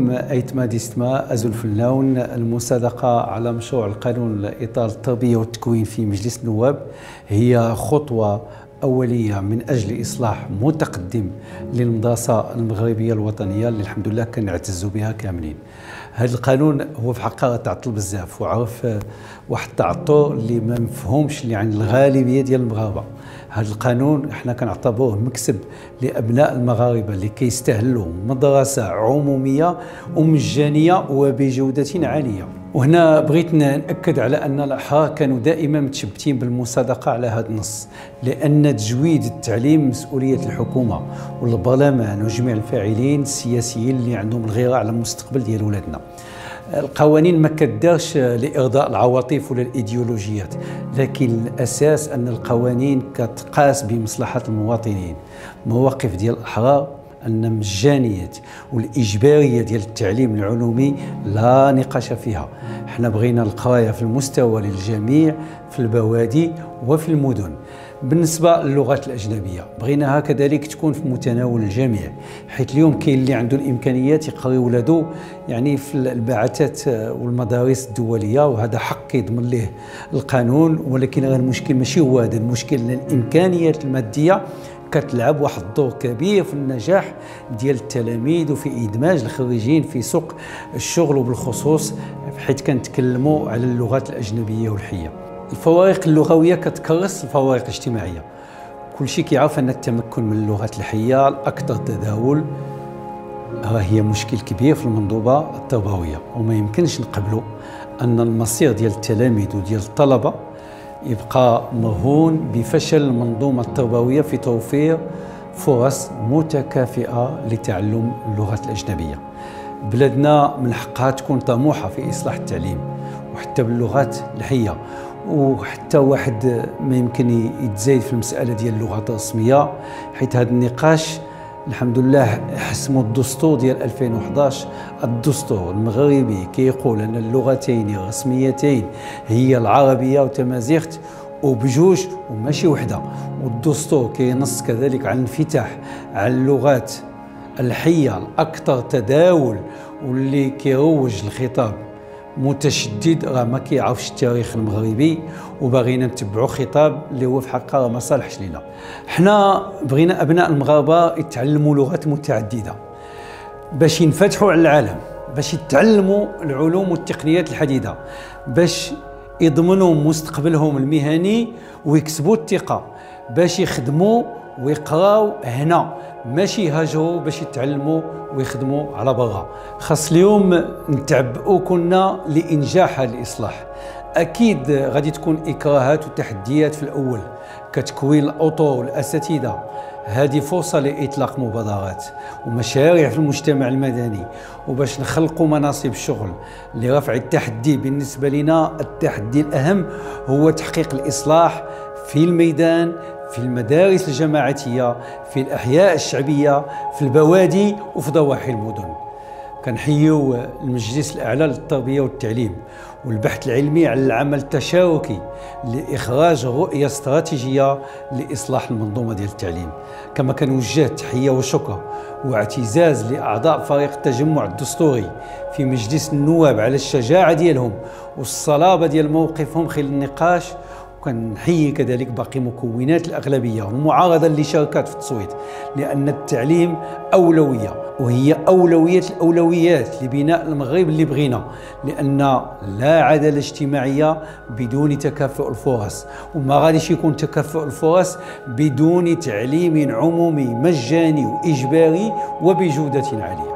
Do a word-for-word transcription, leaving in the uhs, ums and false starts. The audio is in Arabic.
اليوم أيتما ديستما أزول فلاون المصادقة على مشروع القانون الإطار التربية والتكوين في مجلس النواب هي خطوة أولية من أجل إصلاح متقدم للمدرسة المغربية الوطنية اللي الحمد لله كنعتزوا بها كاملين. هذا القانون هو في حقيقة تعطل بزاف وعرف واحد التعطل اللي ما مفهومش اللي عند الغالبية ديال المغاربة. هذا القانون احنا كنعتبروه مكسب لأبناء المغاربة اللي كيستاهلوا مدرسة عمومية ومجانية وبجودة عالية. وهنا بغيت نأكد على أن الأحرار كانوا دائما متشبتين بالمصادقة على هذا النص، لأن تجويد التعليم مسؤولية الحكومة والبرلمان وجميع الفاعلين السياسيين اللي عندهم الغيرة على المستقبل ديال ولادنا. القوانين ما كدارش لإرضاء العواطف ولا الإيديولوجيات، لكن الأساس أن القوانين كتقاس بمصلحة المواطنين. مواقف ديال الأحرار أن مجانية والإجبارية ديال التعليم العلومي لا نقاش فيها. احنا بغينا القراية في المستوى للجميع في البوادي وفي المدن. بالنسبة للغات الأجنبية بغيناها كذلك تكون في متناول الجميع، حيث اليوم كاين اللي عنده الإمكانيات يقري ولادو يعني في البعثات والمدارس الدولية، وهذا حق يضمن ليه القانون. ولكن المشكل ماشي هو هذا المشكل، ان الإمكانيات المادية كتلعب واحد الدور كبير في النجاح ديال التلاميذ وفي إدماج الخريجين في سوق الشغل، وبالخصوص حيث كنتكلموا على اللغات الأجنبية والحية. الفوارق اللغوية كتكرس الفوارق الاجتماعية. كل شيء كيعرف أن التمكن من اللغات الحية الأكثر تداول هي مشكل كبير في المنظومة التربوية، وما يمكنش نقبلوا أن المصير ديال التلاميذ وديال الطلبة يبقى مرهون بفشل المنظومة التربوية في توفير فرص متكافئة لتعلم اللغات الأجنبية. بلادنا من حقها تكون طموحة في إصلاح التعليم وحتى باللغات الحية، وحتى واحد ما يمكن يتزايد في المسألة ديال اللغات الرسمية، حيث هذا النقاش الحمد لله حسموا الدستور ديال ألفين وأحد عشر. الدستور المغربي كيقول أن اللغتين الرسميتين هي العربية وتمازيغت وبجوج وماشي وحده. والدستور كينص كذلك على الانفتاح على اللغات الحية الأكثر تداول واللي كيروج الخطاب متشدد، راه ما كيعرفش التاريخ المغربي وباغينا نتبعوا خطاب اللي هو في حقيقه ما صالحش لينا. حنا بغينا ابناء المغاربه يتعلموا لغات متعدده باش ينفتحوا على العالم، باش يتعلموا العلوم والتقنيات الحديثه، باش يضمنوا مستقبلهم المهني ويكسبوا الثقه، باش يخدموا ويقراو هنا ماشي يهاجروا باش يتعلموا ويخدموا على برا. خاص اليوم نتعبئوا كنا لإنجاح هذا الإصلاح. أكيد غادي تكون إكراهات وتحديات في الأول كتكوين الأطر والأساتذة. هذه فرصة لإطلاق مبادرات ومشاريع في المجتمع المدني وباش نخلقوا مناصب الشغل لرفع التحدي. بالنسبة لنا التحدي الأهم هو تحقيق الإصلاح في الميدان، في المدارس الجماعية، في الأحياء الشعبية، في البوادي وفي ضواحي المدن. كنحيو المجلس الأعلى للتربية والتعليم والبحث العلمي على العمل التشاركي لإخراج رؤية استراتيجية لإصلاح المنظومة ديال التعليم. كما كنوجه تحية وشكر واعتزاز لأعضاء فريق التجمع الدستوري في مجلس النواب على الشجاعة ديالهم والصلابة ديال موقفهم خلال النقاش. وكنحيي كذلك باقي مكونات الأغلبية والمعارضة اللي شاركت في التصويت، لأن التعليم أولوية وهي أولوية الأولويات لبناء المغرب اللي بغينا، لأن لا عدالة اجتماعية بدون تكافؤ الفرص، وما غاديش يكون تكافؤ الفرص بدون تعليم عمومي مجاني وإجباري وبجودة عالية.